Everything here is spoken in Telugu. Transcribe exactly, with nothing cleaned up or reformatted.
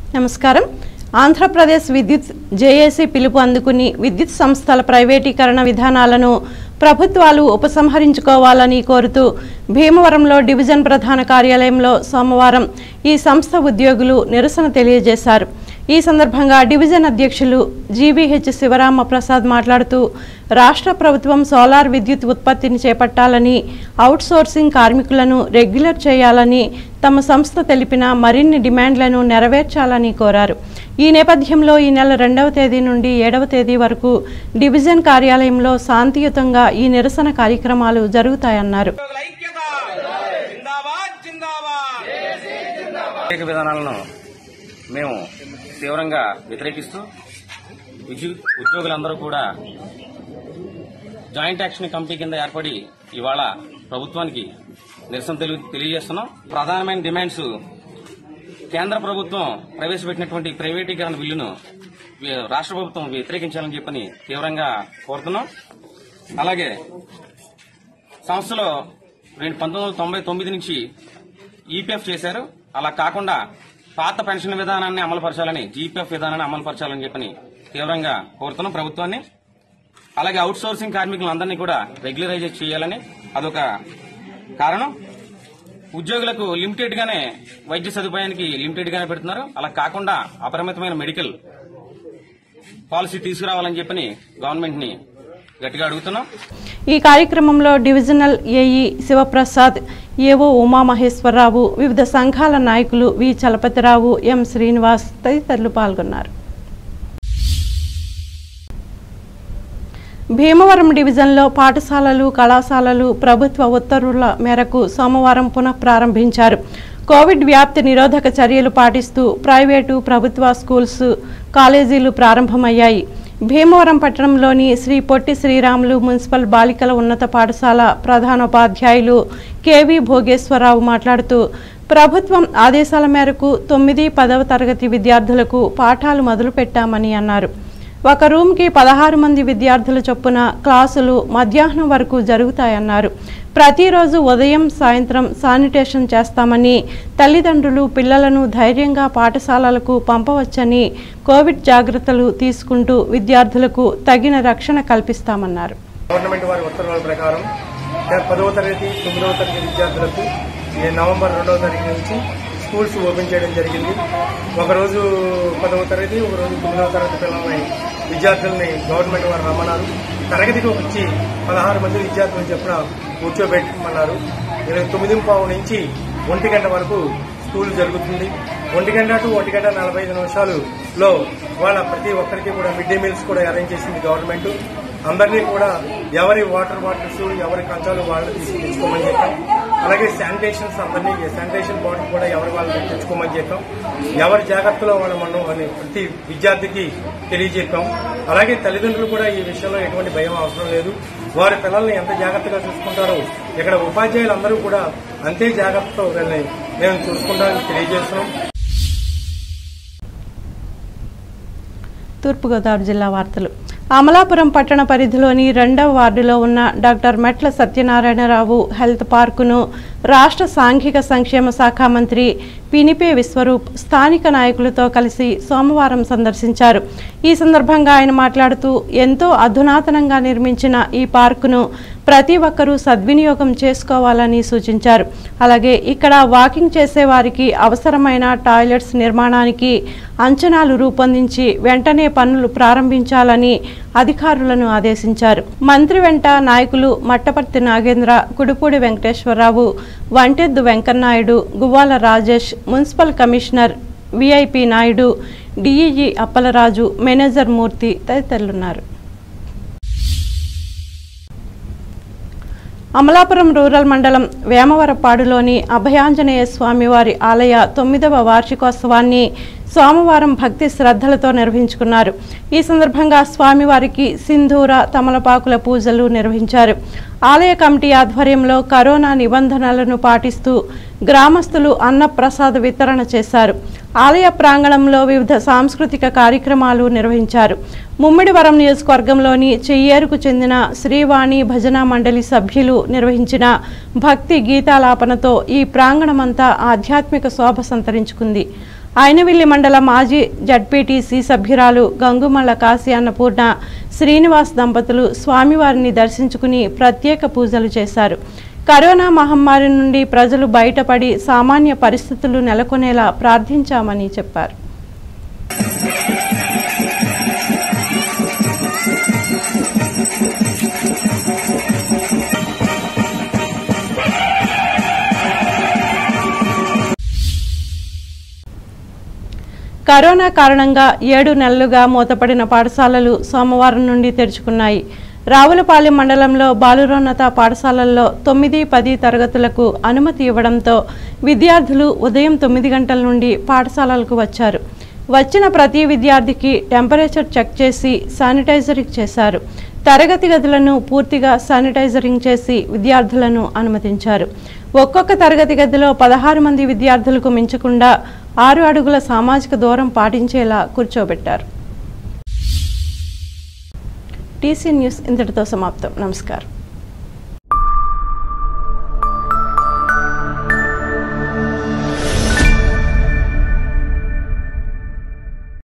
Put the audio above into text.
నమస్కారం. ఆంధ్రప్రదేశ్ విద్యుత్ జేఏసీ పిలుపు అందుకుని విద్యుత్ సంస్థల ప్రైవేటీకరణ విధానాలను ప్రభుత్వాలు ఉపసంహరించుకోవాలని కోరుతూ భీమవరంలో డివిజన్ ప్రధాన కార్యాలయంలో సోమవారం ఈ సంస్థ ఉద్యోగులు నిరసన తెలియజేశారు. ఈ సందర్భంగా డివిజన్ అధ్యక్షులు జీవీహెచ్ శివరామ ప్రసాద్ మాట్లాడుతూ రాష్ట్ర ప్రభుత్వం సోలార్ విద్యుత్ ఉత్పత్తిని చేపట్టాలని, అవుట్ సోర్సింగ్ కార్మికులను రెగ్యులర్ చేయాలని తమ సంస్థ తెలిపిన మరిన్ని డిమాండ్లను నెరవేర్చాలని కోరారు. ఈ నేపథ్యంలో ఈ నెల రెండవ తేదీ నుండి ఏడవ తేదీ వరకు డివిజన్ కార్యాలయంలో శాంతియుతంగా ఈ నిరసన కార్యక్రమాలు జరుగుతాయన్నారు. విధానాలను మేము తీవ్రంగా వ్యతిరేకిస్తూ ఉద్యోగులందరూ కూడా జాయింట్ యాక్షన్ కమిటీ కింద ఏర్పడి ఇవాళ ప్రభుత్వానికి నిరసన తెలియజేస్తున్నాం. ప్రధానమైన డిమాండ్స్ కేంద్ర ప్రభుత్వం ప్రవేశపెట్టినటువంటి ప్రైవేటీకరణ బిల్లును రాష్ట్ర ప్రభుత్వం వ్యతిరేకించాలని చెప్పని తీవ్రంగా కోరుతున్నాం. అలాగే సంస్థలో రెండు పంతొమ్మిది వందల తొంభై తొమ్మిది నుంచి ఈపీఎఫ్ చేశారు. అలా కాకుండా పాత పెన్షన్ విధానాన్ని అమలుపరచాలని, జీపీఎఫ్ విధానాన్ని అమలుపరచాలని చెప్పని తీవ్రంగా కోరుతున్నాం ప్రభుత్వాన్ని. అలాగే అవుట్ సోర్సింగ్ కార్మికులందరినీ కూడా రెగ్యులరైజ్ చేయాలని అదొక కారణం. ఉద్యోగులకు లిమిటెడ్ గానే వైద్య సదుపాయానికి లిమిటెడ్ గానే పెడుతున్నారు. అలా కాకుండా అపరిమితమైన మెడికల్ పాలసీ తీసుకురావాలని చెప్పని గవర్నమెంట్ ని గట్టిగా అడుగుతున్నాం. ఈ కార్యక్రమంలో డివిజనల్ ఏఈ శివప్రసాద్, ఏవో ఉమామహేశ్వరరావు, వివిధ సంఘాల నాయకులు వి చలపతిరావు, ఎం శ్రీనివాస్ తదితరులు పాల్గొన్నారు. భీమవరం డివిజన్లో పాఠశాలలు, కళాశాలలు ప్రభుత్వ ఉత్తర్వుల మేరకు సోమవారం పునః ప్రారంభించారు. కోవిడ్ వ్యాప్తి నిరోధక చర్యలు పాటిస్తూ ప్రైవేటు, ప్రభుత్వ స్కూల్స్, కాలేజీలు ప్రారంభమయ్యాయి. భీమవరం పట్టణంలోని శ్రీ పొట్టి శ్రీరాములు మున్సిపల్ బాలికల ఉన్నత పాఠశాల ప్రధానోపాధ్యాయులు కేవీ భోగేశ్వరరావు మాట్లాడుతూ ప్రభుత్వం ఆదేశాల మేరకు తొమ్మిది పదవ తరగతి విద్యార్థులకు పాఠాలు మొదలుపెట్టామని అన్నారు. ఒక రూమ్కి పదహారు మంది విద్యార్థుల చొప్పున క్లాసులు మధ్యాహ్నం వరకు జరుగుతాయన్నారు. ప్రతిరోజు ఉదయం, సాయంత్రం శానిటేషన్ చేస్తామని, తల్లిదండ్రులు పిల్లలను ధైర్యంగా పాఠశాలలకు పంపవచ్చని, కోవిడ్ జాగ్రత్తలు తీసుకుంటూ విద్యార్థులకు తగిన రక్షణ కల్పిస్తామన్నారు. గవర్నమెంట్ వారి ఉత్తర్వుల ప్రకారం పదవ తరగతి, తొమ్మిదవ తరగతి విద్యార్థులకు నవంబర్ రెండవ తారీఖు నుంచి స్కూల్స్ ఓపెన్ చేయడం జరిగింది. ఒకరోజు పదవ తరగతి, ఒకరోజు తొమ్మిదవ తరగతి పిల్లల్ని విద్యార్థుల్ని గవర్నమెంట్ వారు రమ్మన్నారు. తరగతికి వచ్చి పదహారు మంది విద్యార్థులు చెప్పిన కూర్చోబెట్టమన్నారు. ఇరవై తొమ్మిది పావు నుంచి ఒంటి గంట వరకు స్కూల్ జరుగుతుంది. ఒంటి గంట టు ఒంటి గంట నలభై ఐదు నిమిషాలులో వాళ్ళ ప్రతి ఒక్కరికి కూడా మిడ్ డే మీల్స్ కూడా అరేంజ్ చేసింది గవర్నమెంట్. అందరినీ కూడా ఎవరి వాటర్ బాటిల్స్, ఎవరి కంచాలు వాళ్ళు తీసుకు తెచ్చుకోమని చెప్పాం. అలాగే శానిటేషన్స్ అందరినీ శానిటేషన్ బాటిల్ కూడా ఎవరి వాళ్ళు తెచ్చుకోమని చెప్పాం. ఎవరి జాగ్రత్తలో వాళ్ళు మనం అని ప్రతి విద్యార్థికి తెలియజెప్పాం. అలాగే తల్లిదండ్రులు కూడా ఈ విషయంలో ఎటువంటి భయం అవసరం లేదు. వారి పిల్లల్ని ఎంత జాగ్రత్తగా చూసుకుంటారో ఇక్కడ ఉపాధ్యాయులందరూ కూడా అంతే జాగ్రత్తతో వీళ్ళని మేము చూసుకుంటామని తెలియజేస్తున్నాం. తూర్పుగోదావరి జిల్లా వార్తలు. అమలాపురం పట్టణ పరిధిలోని రెండవ వార్డులో ఉన్న డాక్టర్ మెట్ల సత్యనారాయణరావు హెల్త్ పార్కును రాష్ట్ర సాంఘిక సంక్షేమ శాఖ మంత్రి పినిపే విశ్వరూప్ స్థానిక నాయకులతో కలిసి సోమవారం సందర్శించారు. ఈ సందర్భంగా ఆయన మాట్లాడుతూ ఎంతో అధునాతనంగా నిర్మించిన ఈ పార్కును ప్రతి ఒక్కరూ సద్వినియోగం చేసుకోవాలని సూచించారు. అలాగే ఇక్కడ వాకింగ్ చేసే వారికి అవసరమైన టాయిలెట్స్ నిర్మాణానికి అంచనాలు రూపొందించి వెంటనే పనులు ప్రారంభించాలని అధికారులను ఆదేశించారు. మంత్రి వెంట నాయకులు Mattaparthi Nagendra, Kudupudi Venkateswararao, Vanteddu Venkannaidu, Guvvala Rajesh, municipal commissioner VIP Naidu, DEE Appalaraju, manager Murthy తదితరులున్నారు. అమలాపురం రూరల్ మండలం వేమవరపాడులోని అభయాంజనేయ స్వామివారి ఆలయ తొమ్మిదవ వార్షికోత్సవాన్ని సోమవారం భక్తి శ్రద్ధలతో నిర్వహించుకున్నారు. ఈ సందర్భంగా స్వామివారికి సింధూర, తమలపాకుల పూజలు నిర్వహించారు. ఆలయ కమిటీ ఆధ్వర్యంలో కరోనా నిబంధనలను పాటిస్తూ గ్రామస్తులు అన్నప్రసాద వితరణ చేశారు. ఆలయ ప్రాంగణంలో వివిధ సాంస్కృతిక కార్యక్రమాలు నిర్వహించారు. ముమ్మిడివరం నియోజకవర్గంలోని చెయ్యేరుకు చెందిన శ్రీవాణి భజన మండలి సభ్యులు నిర్వహించిన భక్తి గీతాలాపనతో ఈ ప్రాంగణమంతా ఆధ్యాత్మిక శోభ సంతరించుకుంది. ఆయనవిల్లి మండల మాజీ జడ్పీటీసీ సభ్యురాలు గంగుమల్ల కాశీ అన్నపూర్ణ శ్రీనివాస్ దంపతులు స్వామివారిని దర్శించుకుని ప్రత్యేక పూజలు చేశారు. కరోనా మహమ్మారి నుండి ప్రజలు బయటపడి సామాన్య పరిస్థితులు నెలకొనేలా ప్రార్థించామని చెప్పారు. కరోనా కారణంగా ఏడు నెలలుగా మూతపడిన పాఠశాలలు సోమవారం నుండి తెరుచుకున్నాయి. రావులపాలెం మండలంలో బాలురోన్నత పాఠశాలల్లో తొమ్మిది పది తరగతులకు అనుమతి ఇవ్వడంతో విద్యార్థులు ఉదయం తొమ్మిది గంటల నుండి పాఠశాలలకు వచ్చారు. వచ్చిన ప్రతి విద్యార్థికి టెంపరేచర్ చెక్ చేసి శానిటైజరింగ్ చేశారు. తరగతి గదులను పూర్తిగా శానిటైజరింగ్ చేసి విద్యార్థులను అనుమతించారు. ఒక్కొక్క తరగతి గదిలో పదహారు మంది విద్యార్థులకు మించకుండా ఆరు అడుగుల సామాజిక దూరం పాటించేలా కూర్చోబెట్టారు. టీసీ న్యూస్ ఇంతటితో సమాప్తం. నమస్కారం.